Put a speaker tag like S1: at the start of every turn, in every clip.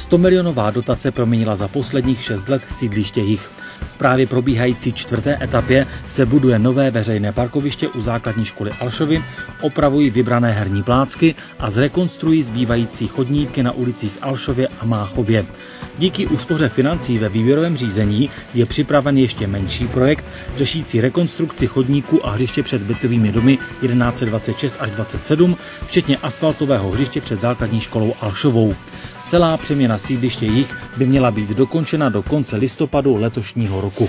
S1: 100milionová dotace proměnila za posledních 6 let sídliště Jih. V právě probíhající 4. etapě se buduje nové veřejné parkoviště u základní školy Alšovy, opravují vybrané herní plácky a zrekonstruují zbývající chodníky na ulicích Alšově a Máchově. Díky úspoře financí ve výběrovém řízení je připraven ještě menší projekt řešící rekonstrukci chodníků a hřiště před bytovými domy 1126 až 27, včetně asfaltového hřiště před základní školou Alšovou. Celá přeměna sídliště Jih by měla být dokončena do konce listopadu letošního roku.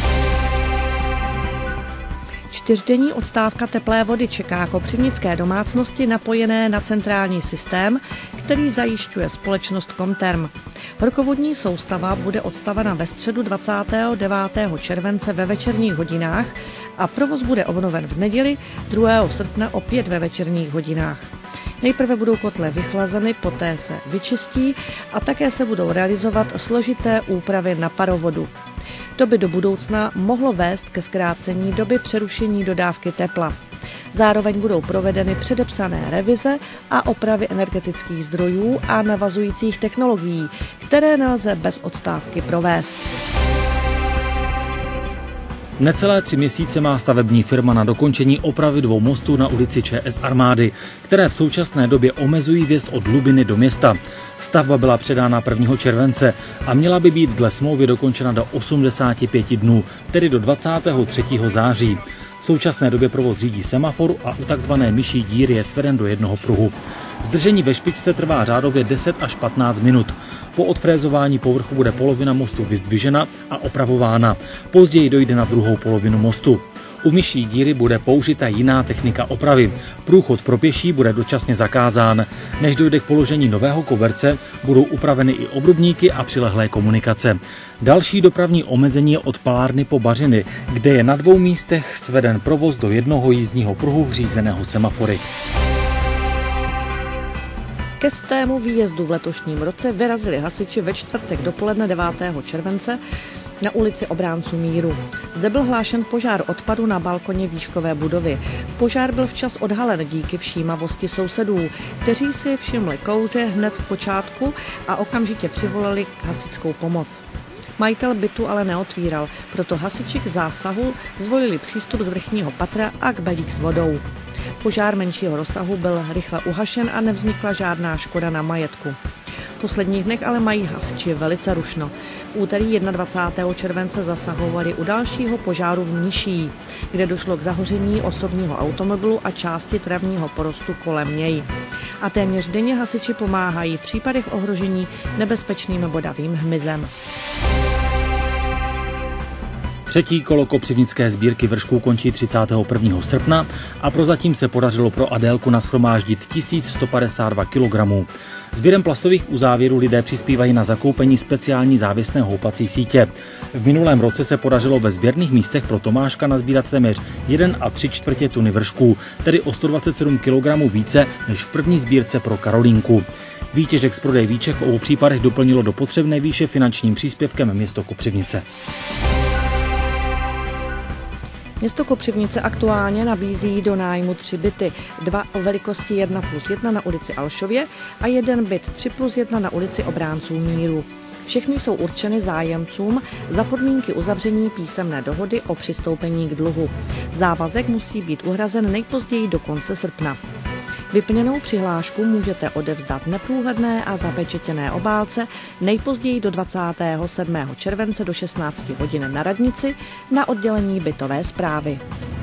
S2: 4denní odstávka teplé vody čeká kopřivnické domácnosti napojené na centrální systém, který zajišťuje společnost Komterm. Horkovodní soustava bude odstavena ve středu 29. července ve večerních hodinách a provoz bude obnoven v neděli 2. srpna opět ve večerních hodinách. Nejprve budou kotle vychlazeny, poté se vyčistí a také se budou realizovat složité úpravy na parovodu. To by do budoucna mohlo vést ke zkrácení doby přerušení dodávky tepla. Zároveň budou provedeny předepsané revize a opravy energetických zdrojů a navazujících technologií, které nelze bez odstávky provést.
S1: Necelé 3 měsíce má stavební firma na dokončení opravy 2 mostů na ulici ČS Armády, které v současné době omezují vjezd od Lubiny do města. Stavba byla předána 1. července a měla by být dle smlouvy dokončena do 85 dnů, tedy do 23. září. V současné době provoz řídí semafor a u takzvané myší díry je sveden do jednoho pruhu. Zdržení ve špičce trvá řádově 10 až 15 minut. Po odfrézování povrchu bude polovina mostu vyzdvižena a opravována. Později dojde na druhou polovinu mostu. U myší díry bude použita jiná technika opravy. Průchod pro pěší bude dočasně zakázán. Než dojde k položení nového koberce, budou upraveny i obrubníky a přilehlé komunikace. Další dopravní omezení je od Palárny po Bařiny, kde je na 2 místech sveden provoz do jednoho jízdního pruhu řízeného semafory.
S2: Ke stému výjezdu v letošním roce vyrazili hasiči ve čtvrtek dopoledne 9. července na ulici Obránců míru. Zde byl hlášen požár odpadu na balkoně výškové budovy. Požár byl včas odhalen díky všímavosti sousedů, kteří si všimli kouře hned v počátku a okamžitě přivolali hasičskou pomoc. Majitel bytu ale neotvíral, proto hasiči k zásahu zvolili přístup z vrchního patra a kbelík s vodou. Požár menšího rozsahu byl rychle uhašen a nevznikla žádná škoda na majetku. V posledních dnech ale mají hasiči velice rušno. V úterý 21. července zasahovali u dalšího požáru v Mniší, kde došlo k zahoření osobního automobilu a části travního porostu kolem něj. A téměř denně hasiči pomáhají v případech ohrožení nebezpečným bodavým hmyzem.
S1: 3. kolo kopřivnické sbírky vršků končí 31. srpna a prozatím se podařilo pro Adélku nashromáždit 1152 kg. Sběrem plastových uzávěrů lidé přispívají na zakoupení speciální závěsné houpací sítě. V minulém roce se podařilo ve sběrných místech pro Tomáška nazbírat téměř 1,3 tuny vršků, tedy o 127 kg více než v první sbírce pro Karolínku. Výtěžek z prodeje víček v obou případech doplnilo do potřebné výše finančním příspěvkem město Kopřivnice.
S2: Město Kopřivnice aktuálně nabízí do nájmu 3 byty, 2 o velikosti 1+1 na ulici Alšově a 1 byt 3+1 na ulici Obránců míru. Všechny jsou určeny zájemcům za podmínky uzavření písemné dohody o přistoupení k dluhu. Závazek musí být uhrazen nejpozději do konce srpna. Vyplněnou přihlášku můžete odevzdat v neprůhledné a zapečetěné obálce nejpozději do 27. července do 16 hodin na radnici na oddělení bytové správy.